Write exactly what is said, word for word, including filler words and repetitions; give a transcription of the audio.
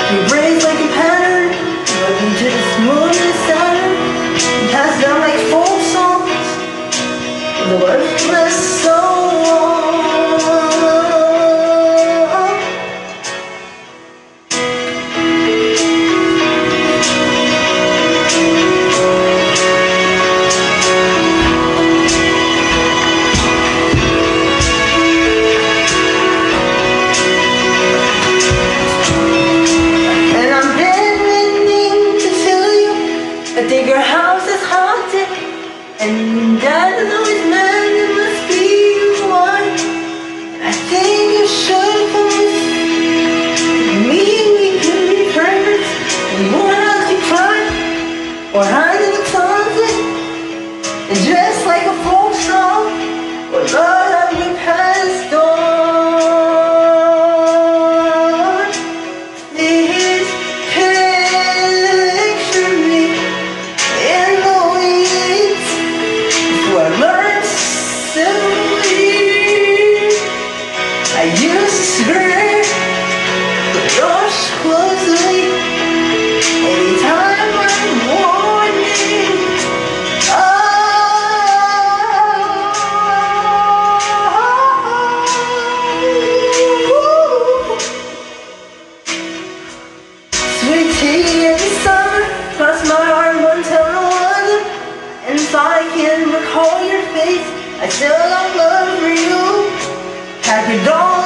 You raise like a pattern, looking to the smoothest Saturn, and pass down like folk songs, the worthless soul. I think your house is haunted, and Dad is always mad. It must be the one. And I think you should come with me. We can be friends. We won't have to cry or hide in the closet and dress like a folk song or love that we passed on. Please picture me in the weeds where I learned simply. I used to scream, but rush closely anytime I'm warning. Oh, sweet tea every summer, cross my heart one time no other. And if I can recall your face, I still have love for you. Happy dawn.